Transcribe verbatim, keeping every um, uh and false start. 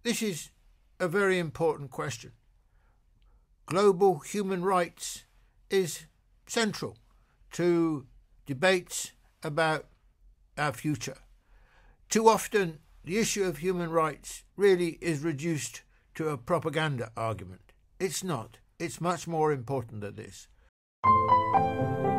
This is a very important question. Global human rights is central to debates about our future. Too often, the issue of human rights really is reduced to a propaganda argument. It's not. It's much more important than this.